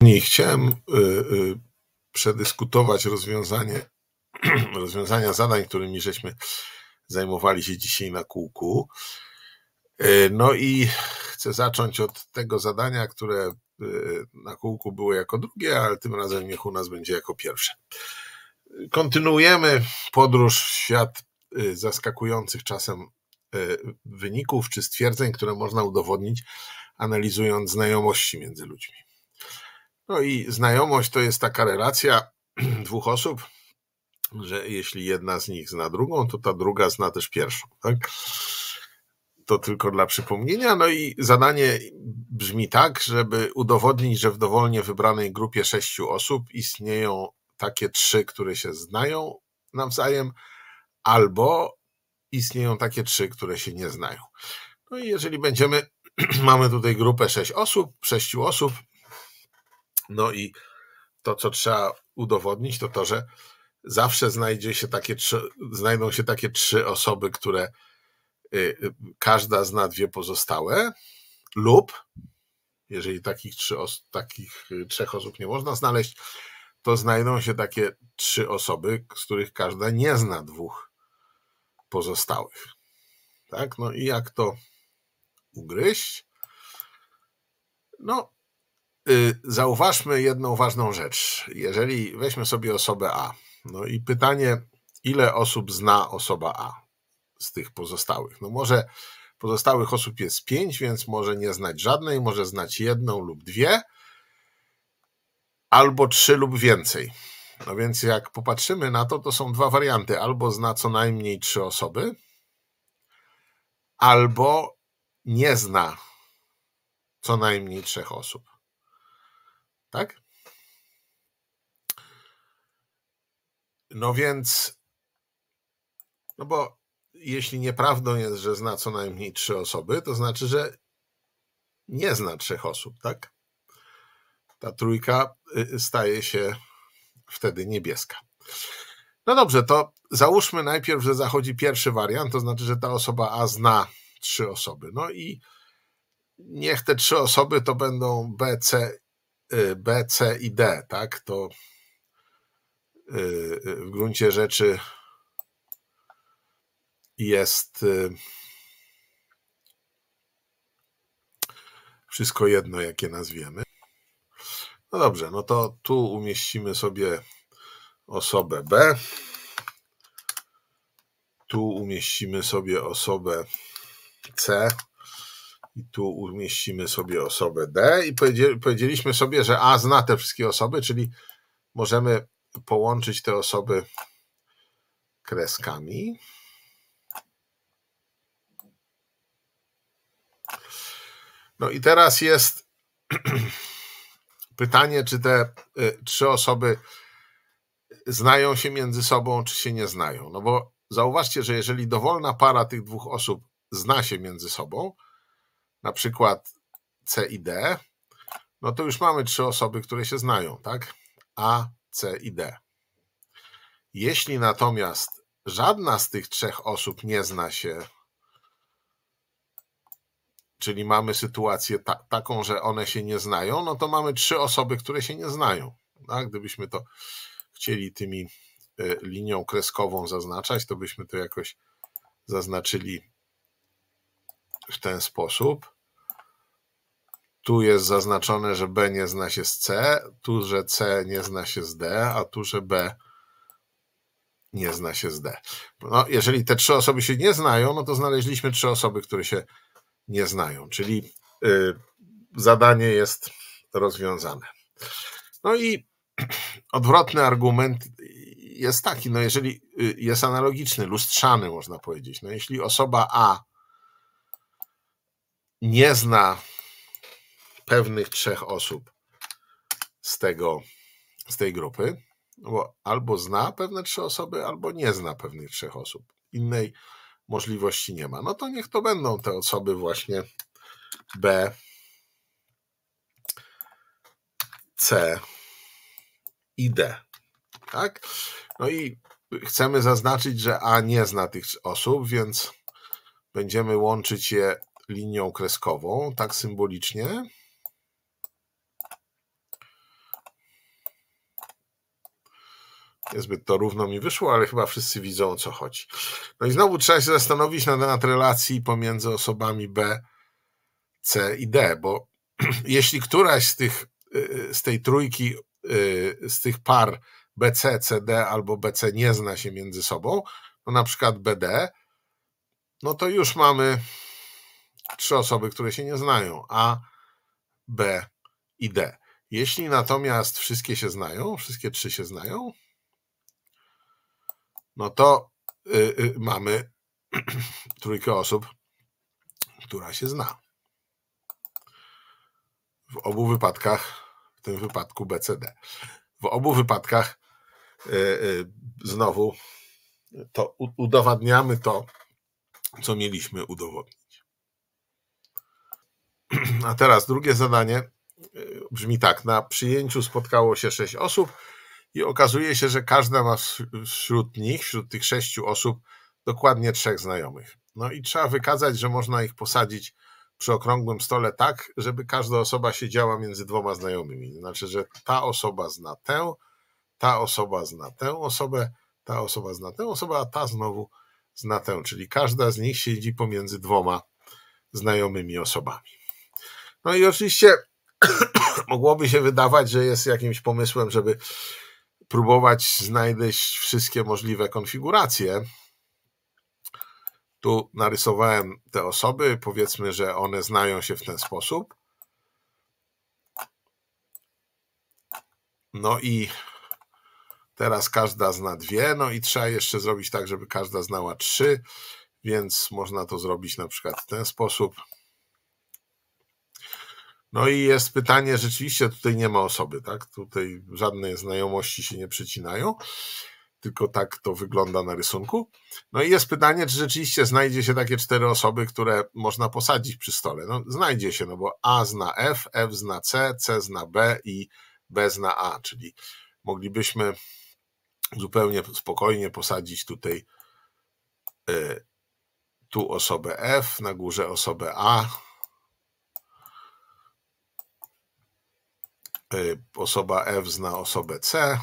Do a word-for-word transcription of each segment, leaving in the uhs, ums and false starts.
Kochani, chciałem y, y, przedyskutować rozwiązanie, rozwiązania zadań, którymi żeśmy zajmowali się dzisiaj na kółku. Y, no i chcę zacząć od tego zadania, które y, na kółku było jako drugie, ale tym razem niech u nas będzie jako pierwsze. Kontynuujemy podróż w świat y, zaskakujących czasem y, wyników czy stwierdzeń, które można udowodnić, analizując znajomości między ludźmi. No i znajomość to jest taka relacja dwóch osób, że jeśli jedna z nich zna drugą, to ta druga zna też pierwszą. Tak? To tylko dla przypomnienia. No i zadanie brzmi tak, żeby udowodnić, że w dowolnie wybranej grupie sześciu osób istnieją takie trzy, które się znają nawzajem, albo istnieją takie trzy, które się nie znają. No i jeżeli będziemy, mamy tutaj grupę sześć osób, sześciu osób, no i to, co trzeba udowodnić, to to, że zawsze znajdzie się takie trzy, znajdą się takie trzy osoby, które y, każda zna dwie pozostałe, lub jeżeli takich, trzy os takich trzech osób nie można znaleźć, to znajdą się takie trzy osoby, z których każda nie zna dwóch pozostałych. Tak? No i jak to ugryźć? No, y, zauważmy jedną ważną rzecz. Jeżeli weźmy sobie osobę A, no i pytanie, ile osób zna osoba A z tych pozostałych? No może pozostałych osób jest pięć, więc może nie znać żadnej, może znać jedną lub dwie, albo trzy lub więcej. No więc jak popatrzymy na to, to są dwa warianty. Albo zna co najmniej trzy osoby, albo nie zna co najmniej trzech osób. Tak? No więc, no bo jeśli nieprawdą jest, że zna co najmniej trzy osoby, to znaczy, że nie zna trzech osób, tak? Ta trójka staje się wtedy niebieska. No dobrze, to załóżmy najpierw, że zachodzi pierwszy wariant, to znaczy, że ta osoba A zna trzy osoby. No i niech te trzy osoby to będą B, C, B, C i D, tak? To w gruncie rzeczy jest wszystko jedno, jakie nazwiemy. No dobrze, no to tu umieścimy sobie osobę B. Tu umieścimy sobie osobę C. I tu umieścimy sobie osobę D. I powiedzieliśmy sobie, że A zna te wszystkie osoby, czyli możemy połączyć te osoby kreskami. No i teraz jest pytanie, czy te trzy osoby znają się między sobą, czy się nie znają. No bo zauważcie, że jeżeli dowolna para tych dwóch osób zna się między sobą, na przykład C i D, no to już mamy trzy osoby, które się znają, tak? A, C i D. Jeśli natomiast żadna z tych trzech osób nie zna się, czyli mamy sytuację ta, taką, że one się nie znają, no to mamy trzy osoby, które się nie znają. Tak? Gdybyśmy to chcieli tymi y, linią kreskową zaznaczać, to byśmy to jakoś zaznaczyli w ten sposób. Tu jest zaznaczone, że B nie zna się z C, tu, że C nie zna się z D, a tu, że B nie zna się z D. No, jeżeli te trzy osoby się nie znają, no to znaleźliśmy trzy osoby, które się nie znają, czyli y, zadanie jest rozwiązane. No i odwrotny argument jest taki, no jeżeli jest analogiczny, lustrzany można powiedzieć. No jeśli osoba A nie zna pewnych trzech osób z tego, z tej grupy, bo albo zna pewne trzy osoby, albo nie zna pewnych trzech osób. Innej możliwości nie ma. No to niech to będą te osoby właśnie B, C i D. Tak? No i chcemy zaznaczyć, że A nie zna tych osób, więc będziemy łączyć je linią kreskową, tak symbolicznie. Niezbyt to równo mi wyszło, ale chyba wszyscy widzą, o co chodzi. No i znowu trzeba się zastanowić na temat relacji pomiędzy osobami B, C i D, bo jeśli któraś z tych, z tej trójki, z tych par B C, C D albo B C nie zna się między sobą, no na przykład B D, no to już mamy trzy osoby, które się nie znają, A, B i D. Jeśli natomiast wszystkie się znają, wszystkie trzy się znają, no to y, y, mamy trójkę osób, która się zna. W obu wypadkach, w tym wypadku B C D. W obu wypadkach y, y, znowu to udowadniamy to, co mieliśmy udowodnić. A teraz drugie zadanie brzmi tak. Na przyjęciu spotkało się sześć osób i okazuje się, że każda ma wśród nich, wśród tych sześciu osób dokładnie trzech znajomych. No i trzeba wykazać, że można ich posadzić przy okrągłym stole tak, żeby każda osoba siedziała między dwoma znajomymi. Znaczy, że ta osoba zna tę, ta osoba zna tę osobę, ta osoba zna tę osobę, a ta znowu zna tę. Czyli każda z nich siedzi pomiędzy dwoma znajomymi osobami. No i oczywiście mogłoby się wydawać, że jest jakimś pomysłem, żeby próbować znaleźć wszystkie możliwe konfiguracje. Tu narysowałem te osoby, powiedzmy, że one znają się w ten sposób. No i teraz każda zna dwie, no i trzeba jeszcze zrobić tak, żeby każda znała trzy, więc można to zrobić na przykład w ten sposób. No i jest pytanie, rzeczywiście tutaj nie ma osoby, tak? Tutaj żadne znajomości się nie przecinają, tylko tak to wygląda na rysunku. No i jest pytanie, czy rzeczywiście znajdzie się takie cztery osoby, które można posadzić przy stole. No znajdzie się, no bo A zna F, F zna C, C zna B i B zna A, czyli moglibyśmy zupełnie spokojnie posadzić tutaj y, tu osobę F, na górze osobę A, y, osoba F zna osobę C,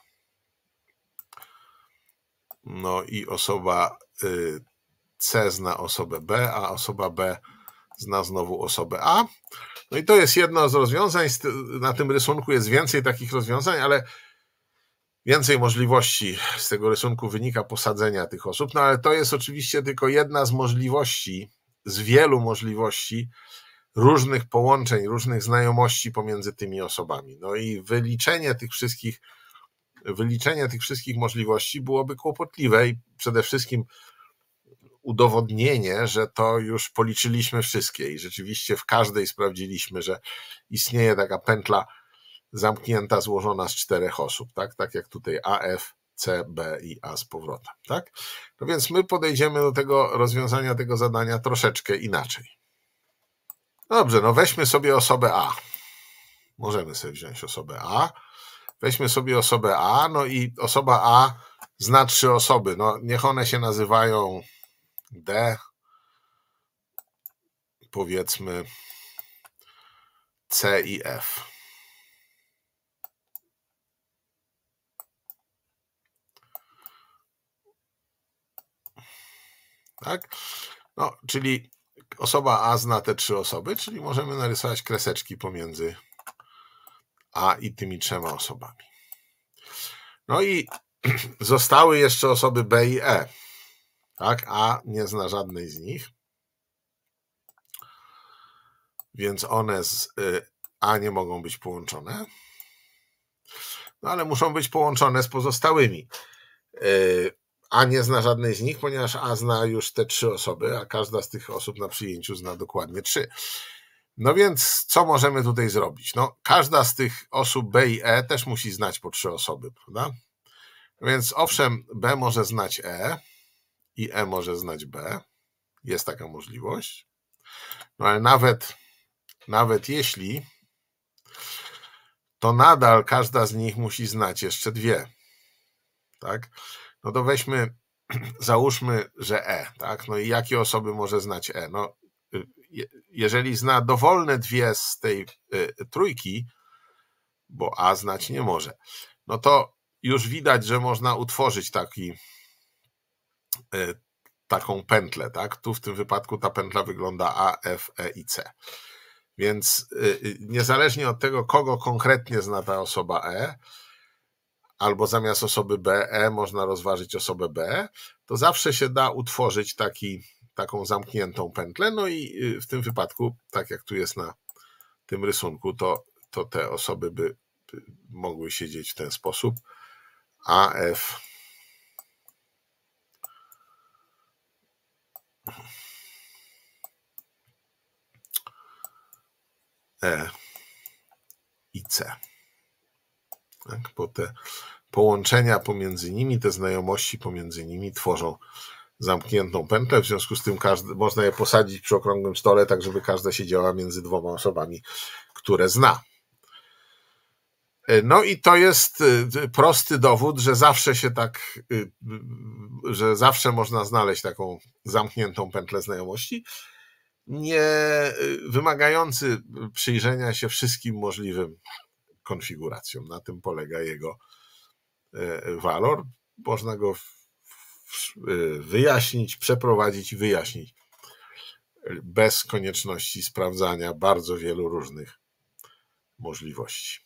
no i osoba y, C zna osobę B, a osoba B zna znowu osobę A. No i to jest jedno z rozwiązań. Na tym rysunku jest więcej takich rozwiązań, ale więcej możliwości z tego rysunku wynika posadzenia tych osób. No ale to jest oczywiście tylko jedna z możliwości, z wielu możliwości różnych połączeń, różnych znajomości pomiędzy tymi osobami. No i wyliczenie tych wszystkich, wyliczenie tych wszystkich możliwości byłoby kłopotliwe i przede wszystkim udowodnienie, że to już policzyliśmy wszystkie i rzeczywiście w każdej sprawdziliśmy, że istnieje taka pętla zamknięta, złożona z czterech osób, tak? Tak jak tutaj A, F, C, B i A z powrotem, tak? No więc my podejdziemy do tego rozwiązania tego zadania troszeczkę inaczej. Dobrze, no weźmy sobie osobę A. Możemy sobie wziąć osobę A. Weźmy sobie osobę A, no i osoba A zna trzy osoby. No niech one się nazywają D, powiedzmy C i F. Tak? No, czyli osoba A zna te trzy osoby, czyli możemy narysować kreseczki pomiędzy A i tymi trzema osobami. No i zostały jeszcze osoby B i E. Tak? A nie zna żadnej z nich. Więc one z A nie mogą być połączone. No ale muszą być połączone z pozostałymi. A nie zna żadnej z nich, ponieważ A zna już te trzy osoby, a każda z tych osób na przyjęciu zna dokładnie trzy. No więc co możemy tutaj zrobić? No każda z tych osób B i E też musi znać po trzy osoby, prawda? Więc owszem, B może znać E i E może znać B. Jest taka możliwość. No ale nawet, nawet jeśli, to nadal każda z nich musi znać jeszcze dwie. Tak? No to weźmy, załóżmy, że E, tak? No i jakie osoby może znać E? No, jeżeli zna dowolne dwie z tej y, trójki, bo A znać nie może, no to już widać, że można utworzyć taki, taką pętlę, tak? Tu w tym wypadku ta pętla wygląda A, F, E i C. Więc niezależnie od tego, kogo konkretnie zna ta osoba E, albo zamiast osoby B, E można rozważyć osobę B, to zawsze się da utworzyć taki, taką zamkniętą pętlę. No i w tym wypadku, tak jak tu jest na tym rysunku, to, to te osoby by, by mogły siedzieć w ten sposób. A, F, E i C. Tak? Bo te połączenia pomiędzy nimi, te znajomości pomiędzy nimi tworzą zamkniętą pętlę, w związku z tym każdy, można je posadzić przy okrągłym stole, tak żeby każda siedziała między dwoma osobami, które zna. No i to jest prosty dowód, że zawsze się tak, że zawsze można znaleźć taką zamkniętą pętlę znajomości, nie wymagający przyjrzenia się wszystkim możliwym konfiguracjom. Na tym polega jego walor. Można go wyjaśnić, przeprowadzić i wyjaśnić bez konieczności sprawdzania bardzo wielu różnych możliwości.